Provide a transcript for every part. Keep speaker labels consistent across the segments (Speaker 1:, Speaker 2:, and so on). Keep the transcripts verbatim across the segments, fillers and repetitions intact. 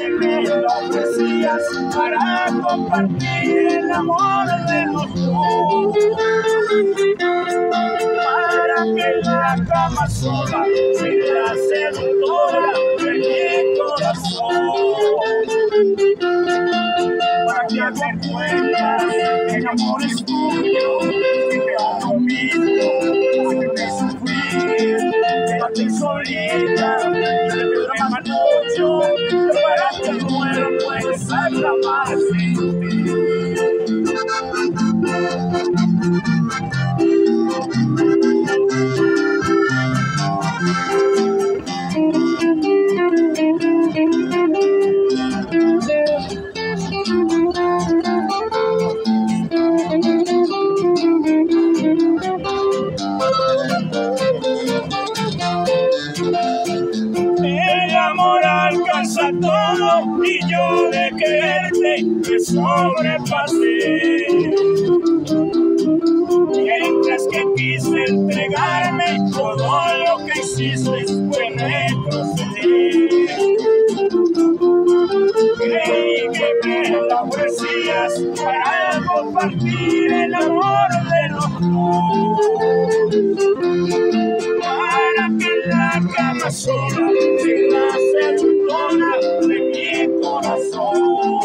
Speaker 1: que me la ofrecías para compartir el amor de los dos, para que la cama sola sea la seductora de mi corazón, para que hagas cuenta que el amor es tuyo y te da lo mismo, hazme sufrir, quédate solita y te duerma mucho, para que el cuerpo exalta más sin ti. El amor alcanza todo y yo de quererte me sobrepasé. Mientras que quise entregarme, todo lo que hiciste fue retroceder. Creí que me la ofrecías para compartir el amor de los dos, para que la cama sola sea la seductora de mi corazón,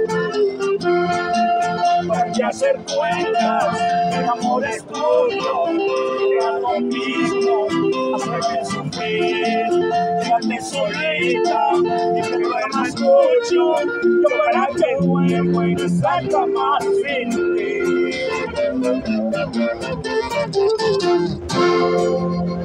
Speaker 1: para que hacer cuentas, el amor es tuyo, te da lo mismo, hazme sufrir, quédate solita y te duermas mucho, yo para que duermo y no salga más sin ti.